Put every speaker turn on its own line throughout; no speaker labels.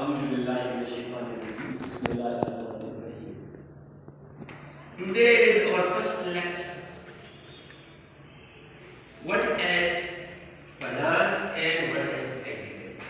Today is our first lecture. What is finance and what is agriculture?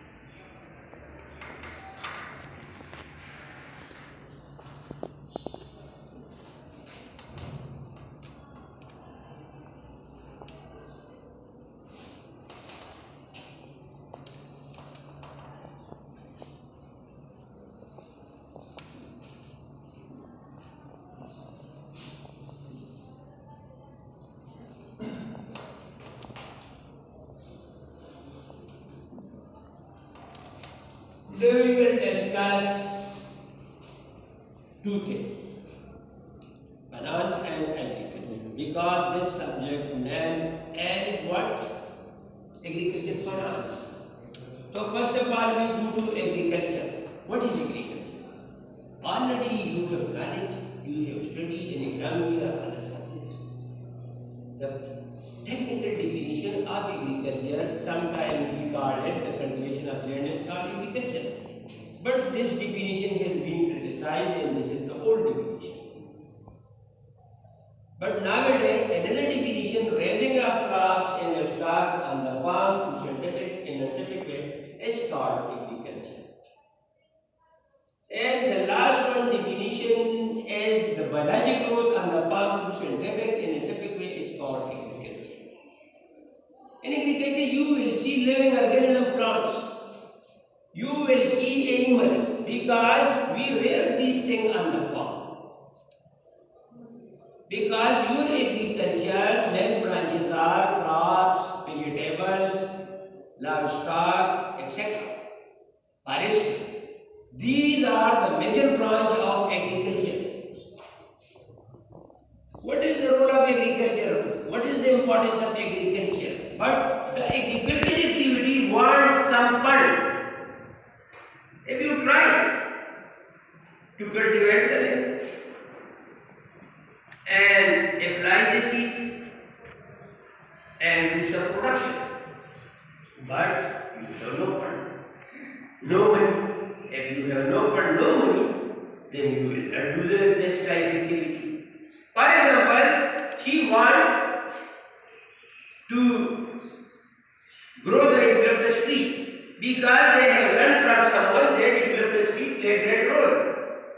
Today we will discuss two things, finance and agriculture, because this subject named as what? Agriculture finance. So first of all we go to agriculture. What is agriculture? Already you have done it, you have studied in agronomy or other subjects. The technical definition of agriculture, sometimes we call it the cultivation of land is called agriculture. But this definition has been criticized and this is the old definition. But nowadays another definition, raising of crops and livestock on the farm through scientific way is called agriculture. And the last one definition is the biological growth on the farm through scientific way is called agriculture. In agriculture, you will see living organism plants. You will see animals because we rear these things on the farm. Because your agriculture main branches are crops, vegetables, livestock, etc. Forestry. These are the major branch of agriculture. What is the role of agriculture? What is the importance of agriculture? But the agriculture activity wants some fund. If you try to cultivate the land and apply the seed and do some production, but you have no fund, no money. If you have no fund, no money, then you will not do this type of activity. For example, she wants to grow the eucalyptus tree because they have learned from someone that eucalyptus tree play a great role.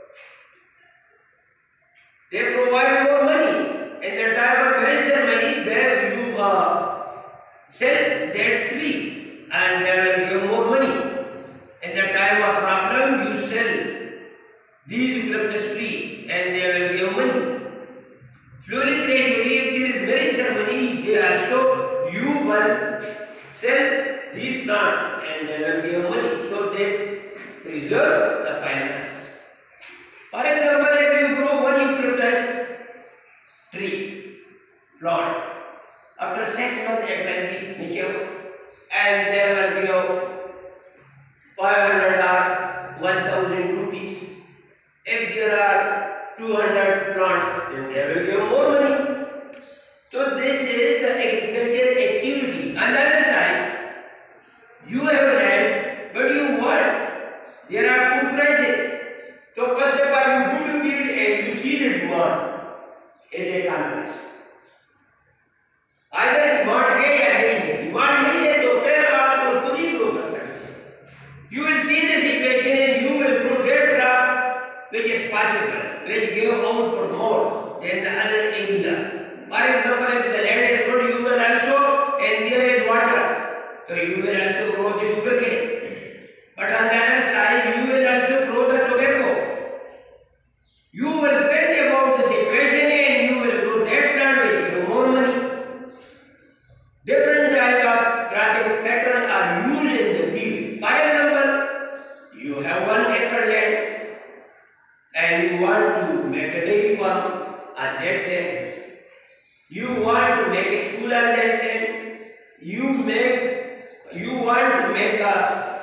They provide more money. In the time of marriage ceremony, there you sell that tree and they will give more money. In the time of problem, you sell these eucalyptus tree and they will give money. Slowly, gradually, if there is marriage ceremony, they also you will sell these plants and they will give money. So they preserve the finance. For example, if you grow one eucalyptus tree, plant, after 6 months it will be mature and they will give 500 or 1000 rupees. If there are 200 plants, then they will give more money. So this is the agriculture activity. On the other side, you have land, but you want, there are food prices. So first of all, you go to field and you see the demand as an economist. Either demand है या नहीं है. Demand नहीं है तो फिर आप उसको नहीं grow कर सकते. You will see the situation and you will grow that crop which is possible, which give out for more than the other area. For example, if the land is good, you will also, and there is water, so you will also grow the sugar cane. But on the other side, you will also grow the tobacco. You will think about the situation and you will grow that plant which give more money. Different type of cropping pattern are used in the field. For example, you have 1 acre land and you want to make a dairy farm on that land. You want to make a school on that land. You want to make a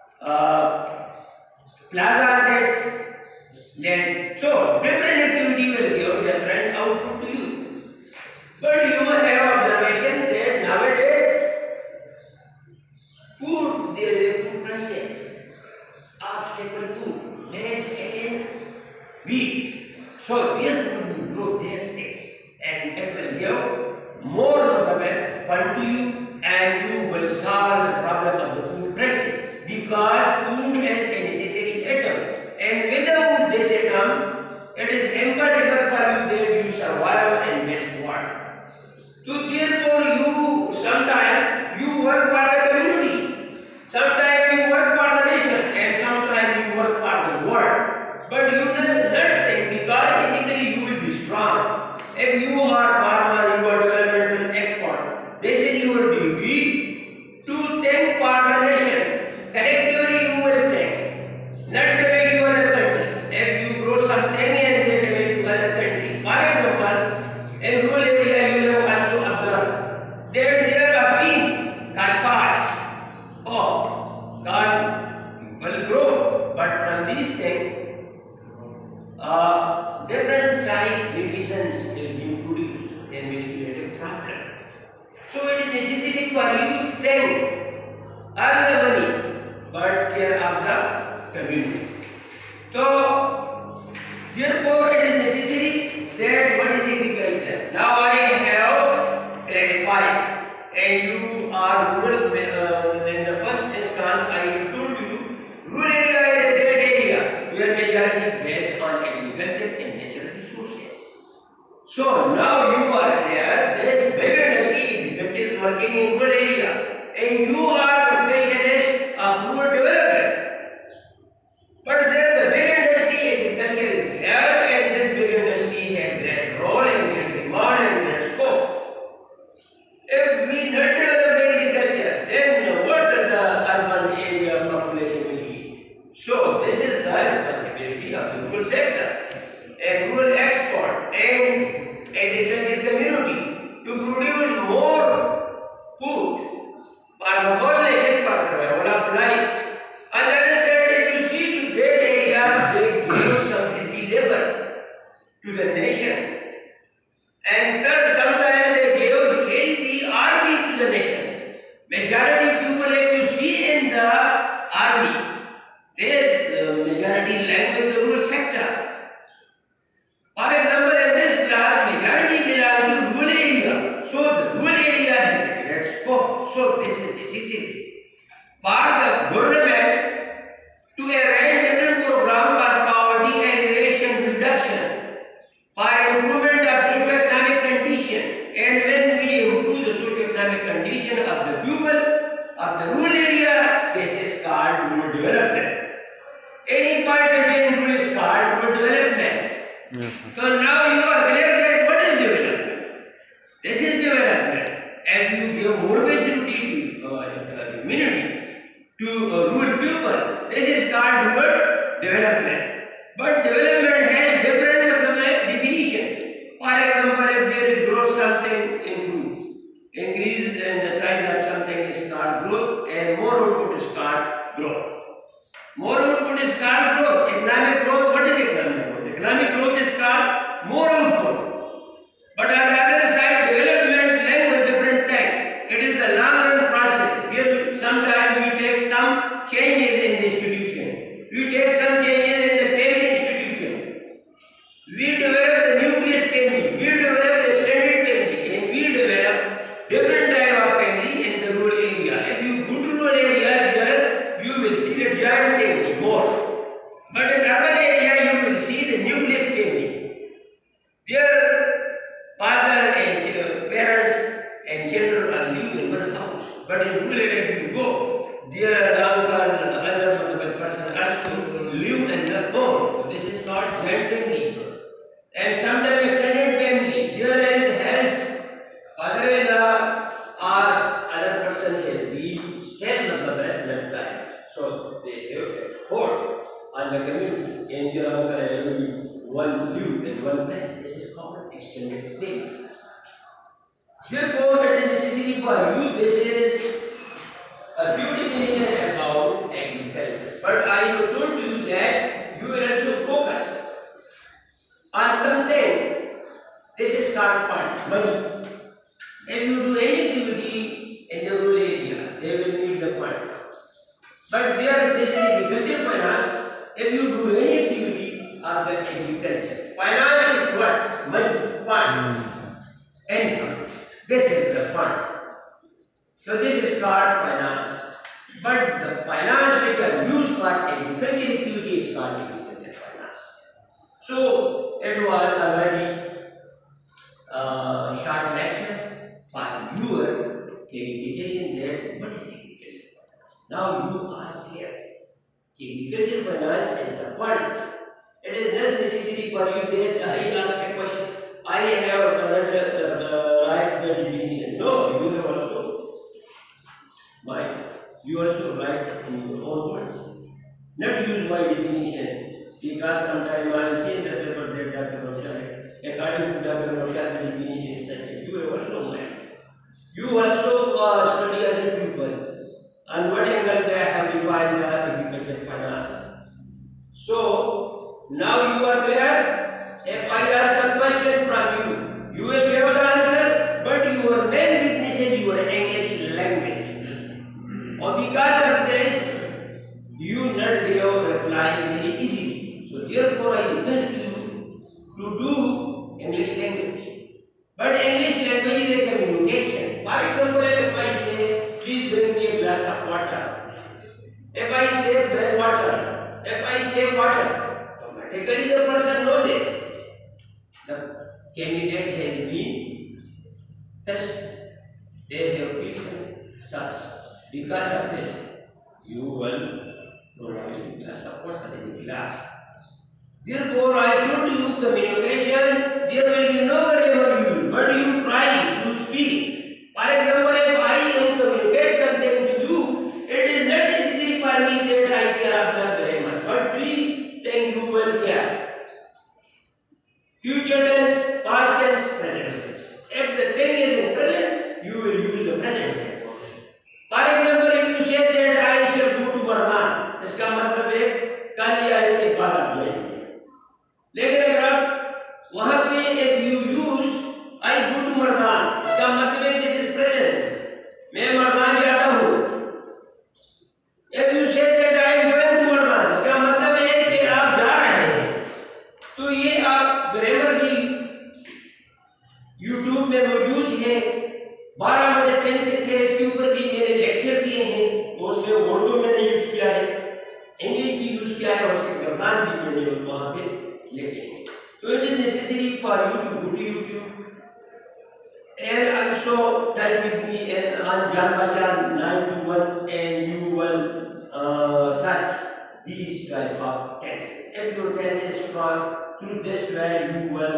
plaza on that land. So different activity will give different output to you. But you will have observation that nowadays food, there is a food prices. So therefore you grow that thing, and it will give more fund to you, and you will solve the problem of the food crisis, because food is a necessary atom, and without this atom, it is impossible for you that you survive in this world. So therefore you sometimes you work for the community, sometimes you work for the nation, and sometimes you work for the world. But you will not think, because ethically you will be strong. If you are farmer, you are developmental expert. This is your duty to think for the nation. Collectively you will think, not damage your other country. If you grow something and then damage your other country. For example, in rural area you have also observed that there are bean, kashkash. Oh, God will grow, but from these things, different type medicine will be produced, and which create a problem. So it is necessary for you to think, earn the money, but care of the community. So therefore it is necessary that what is agriculture. Now I have clarified, and you are rural. In the first instance, I have told you, rural area is a great area where majority based on agriculture and natural resources. So now you are clear, this big industry agriculture is working in rural area, and you are the specialist of rural development. But there the big industry agriculture is here, and this big industry has great role and great demand and great scope. If we not develop the agriculture, then what the urban area population will eat? So this is the responsibility of the rural sector, and rural export and agriculture community to produce more food for the whole nation for survival of life. On the other side, if you see to that area, they give some healthy labor to the nation. And third, sometimes they give healthy army to the nation. Majority people, if you see in the army, they majority language the rural sector. For example, in this class, majority belong to rural area. So the rural area has a great scope. So this is necessary for the government to arrange different program for poverty elevation reduction, for improvement of socio-economic condition. And when we improve the socio-economic condition of the people of the rural area, this is called rural development. Any part in rural is called rural development. Yes. So now you are clear that what is development? This is development. And you give more facility to immunity to rural people. This is called rural development. But development has different definition. For example, if there is growth, something improve. Increase in the size of something is called growth, and more output is called growth. More output is called growth. Economic growth, what is economic growth? Economic growth is called more output. But on the other side, development language different thing. It is the long run process. Here sometimes we take some changes in the institution. We take some changes in the family institution. We develop the nucleus family. We develop the extended family. And we develop different type of family in the rural area. If you go to rural area, there you will see the joint family more. But in urban area, you will see the nucleus family. There, father and parents and children are living in one house. But in rural area, you go, their uncle, other person also live in their home. So this is called joint family. And sometimes extended family. There has father-in-law or other person has been still not died. So they have a hold on the community, and your uncle and one live in one place. This is called extended family. Therefore, it is necessary for you. This is a few definition about agriculture. But I have told you that you will also focus on something. This is called fund, money. If you do any activity in the rural area, they will need the fund. But there, this is agriculture finance. If you do any activity of the agriculture, finance So it was a very short lecture for your clarification that what is agriculture finance. Now you are clear. Agriculture finance is the word. It is not necessary for you that I ask a question. I have write the definition. No, you have also you also write in your own words. Not use my definition, because sometimes I have seen the paper that Dr. Roshar, according to Dr. Roshar's definition is that you have also learned. You also study other people and what angle they have defined the agriculture finance. So now you are clear. If I ask a question from you, you will give the answer, but your main weakness is your English language. Or because of this, you not give reply very easily. So therefore, I request you to do English language. But English language is a communication. For example, if I say, please bring me a glass of water. If I say bring water, if I say water, automatically the person knows it. The candidate has been tested. They have been touched. Because of this, you will provide a glass of water in the glass. Therefore, I told you communication, there will be no grammar used, but you try to speak. For example, if I am communicate something to you, it is not necessary for me that I care of the grammar, but three things you will care. Future tense, past tense, present tense. If the thing is in present, you will use the present tense. For example, if you say that I shall go to Bardhan, इसका मतलब है कल या इसके बाद आप जाएंगे. लेकिन अगर आप वहाँ पे if you use I go to Bardhan, इसका मतलब है this is present. मैं मर्दान जाता हूँ. If you say that I am going to Bardhan, इसका मतलब है कि आप जा रहे हैं. तो ये आप ग्रामर भी YouTube में मौजूद है. 12 मदर टेंसेस है, इसके ऊपर भी मेरे लेक्चर दिए हैं. उसमें उर्दू मैंने यूज किया है, इंग्लिश भी यूज किया है और उसके गर्दान भी मैंने वहाँ पे लिखे हैं. तो it is necessary for you to go to YouTube and also touch with me and on Jan Bachan 921 and you will search these type of tenses. If your tense is strong, through this way you will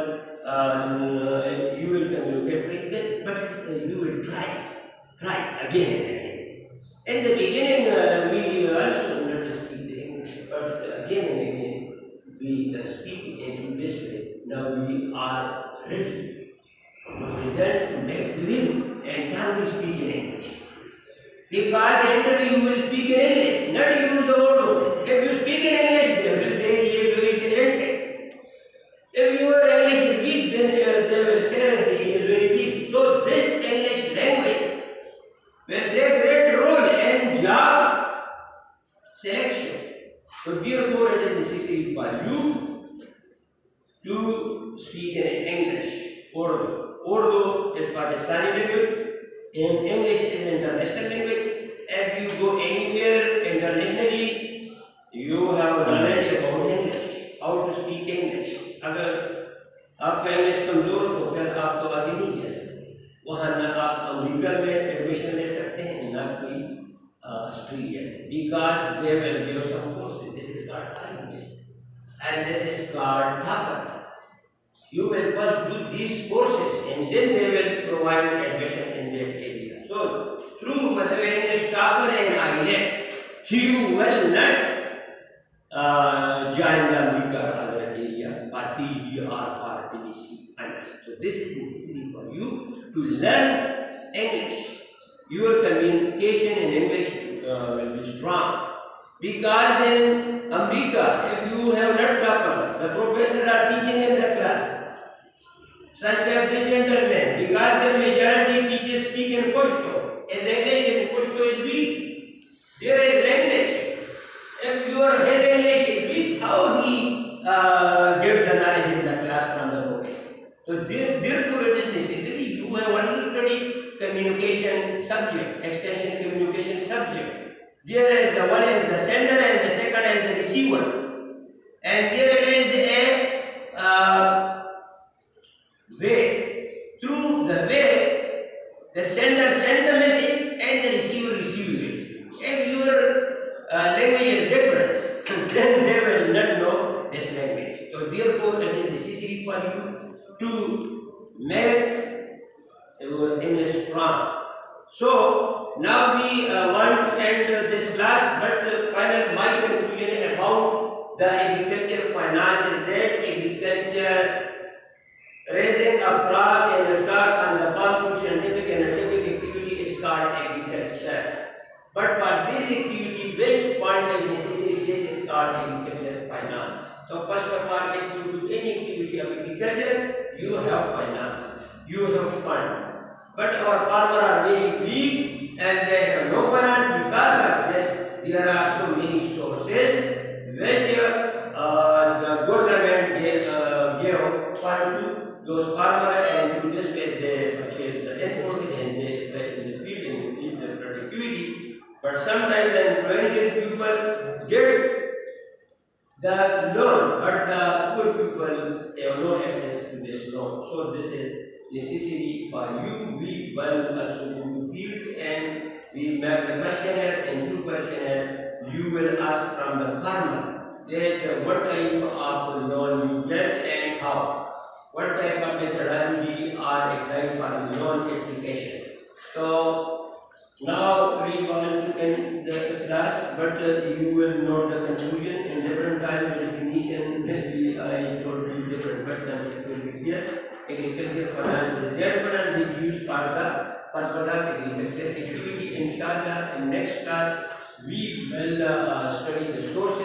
communicate with it, but you will try again and again. In the beginning, we also not speak the English, but again and again we speak in this way. Now we are ready to present, to make the video, and can we speak in English? Because in interview you will speak in English, not use the Urdu. If you speak in English, they will say he is very talented. If your English is weak, then they will say he is very weak. So this English language will play a great role in job selection. So therefore, it is necessary for you to speak in English. Urdu is Pakistani language, and English is international language. If you go anywhere internationally, you have knowledge about English, how to speak English. अगर आपका English कमजोर हो फिर आप तो आगे नहीं जा सकते. वहाँ ना आप अमेरिका में एडमिशन ले सकते हैं ना कोई ऑस्ट्रेलिया में, because they will give some courses. This is called IELTS and this is called TOEFL. You will first do these courses and then they will provide admission in that area. So through English TOEFL and IELTS, you will not join the America or other area for PhD or for TBC. So this is necessary for you to learn English. Your communication in English will be strong. Because in America, if you have not TOEFL, the professors are teaching in the class. Such as the gentlemen, because the majority teachers speak in Pashto. His English in Pashto is weak. There is English. If his English is weak, how he gives the knowledge in the class from the professor? So therefore it is necessary. You have also studied communication subject, extension communication subject. There is the one is the sender and the second is the receiver. And there is a different, then they will not know this language. So therefore it is necessary for you to make your English strong. So now we want to end this class, but final my conclusion about the agriculture finance is that agriculture raising of crops and stock on the farm through scientific and scientific activity is called agriculture. But for this activity, which point is necessary? This is called agriculture finance. So first of all, if you do any activity of agriculture, you have finance, you have fund. But our farmers are very weak and they have no finance. Because of this, there are so many sources which the government gave fund to those farmers, and to this way they purchase the input and they invest in the field and increase their productivity. But sometimes the influential people get the loan, but the poor people have no access to this loan. So this is necessary for you. We will also do the field and we make the questionnaire, and through questionnaire you will ask from the farmer that what type of loan you get and how. What type of methodology are applied for loan application. So now we want to end the class, but you will note the conclusion in different times. The definition will be, I told you different buttons, it will be here. Agriculture finance is that one we use for the purpose of agriculture activity. Inshallah, in next class we will study the sources